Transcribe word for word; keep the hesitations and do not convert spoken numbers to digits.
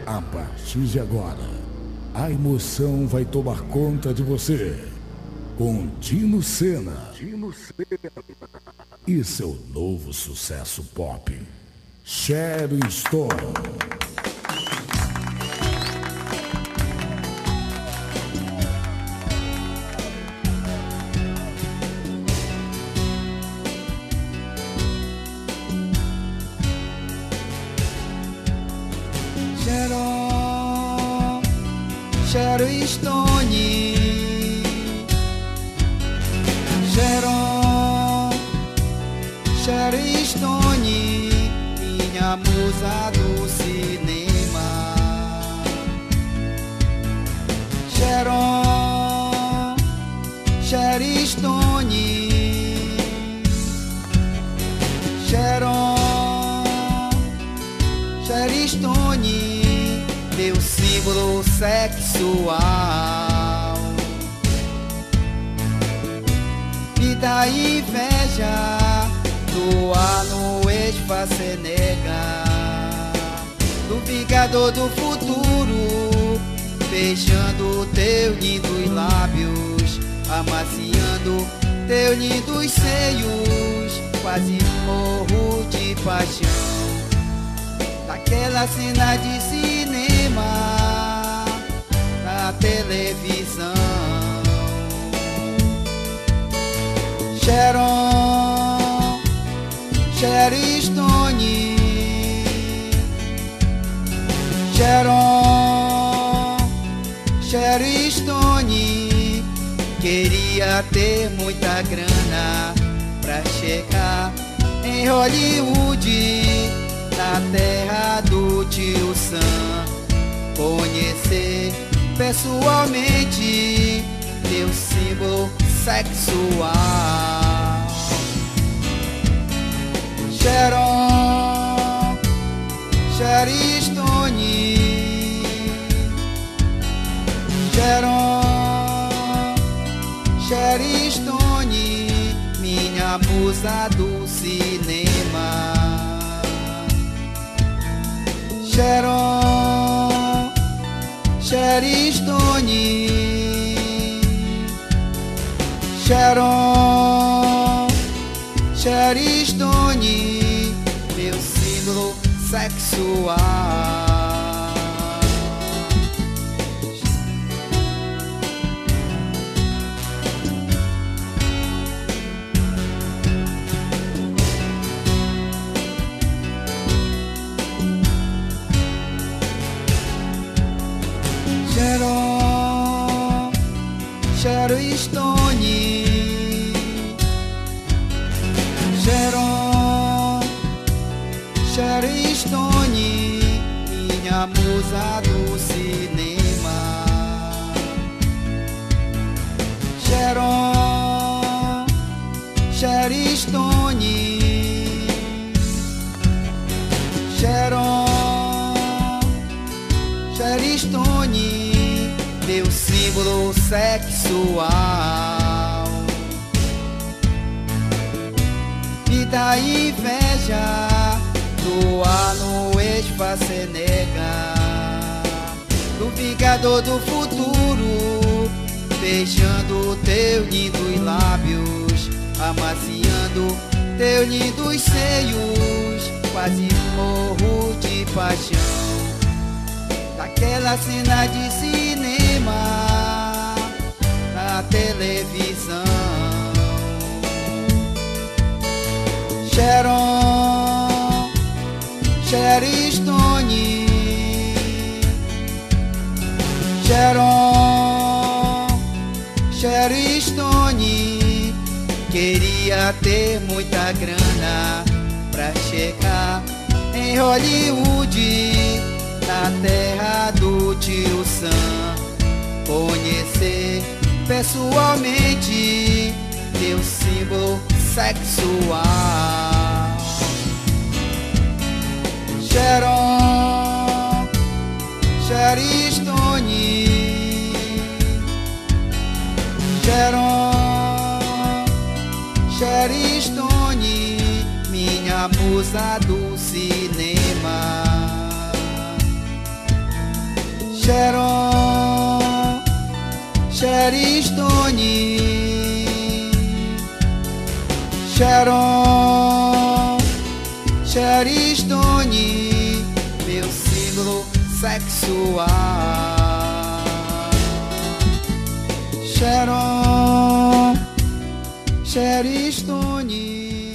A partir de agora, a emoção vai tomar conta de você. Com Dino Sena e seu novo sucesso pop, Sharon Stone. Sharon, Sharon Stone, Sharon, Sharon Stone, minha musa do cinema. Sharon, Sharon Stone, Sharon, Sharon Stone, meu símbolo sexual. Me dá inveja do ano ex-Schwarzenegger, do Vingador do futuro, beijando teus lindos lábios, amaciando teus lindos seios, quase morro de paixão. Daquela cena de cinema na televisão. Sharon, Sharon Stone, Sharon, Sharon Stone, queria ter muita grana pra chegar em Hollywood, na terra do tio Sam, conhecer pessoalmente meu símbolo sexual. Sharon, Sharon Stone, Sharon, Sharon Stone, minha musa do cinema. Sharon, Sharon Stone, Sharon, Sharon Stone, meu símbolo sexual. Sharon, Sharon Stone, Sharon, Sharon Stone, minha musa do cinema. Sharon, Sharon Stone, Sharon, Sharon Stone, meu símbolo sexual. Me dá inveja do ano ex-Schwarzenegger, do Vingador do futuro, beijando teus lindos lábios, amaciando teus lindos seios, quase morro de paixão. Daquela cena de cinema na televisão. Sharon, Sharon Stone, Sharon, Sharon Stone, queria ter muita grana pra chegar em Hollywood, na terra do tio Sam, conhecer pessoalmente meu símbolo sexual. Sharon, Sharon Stone, Sharon, Sharon Stone, minha musa do cinema. Cherry Stone, Sharon, Cherry Stone, meu símbolo sexual. Sharon, Cherry Stone.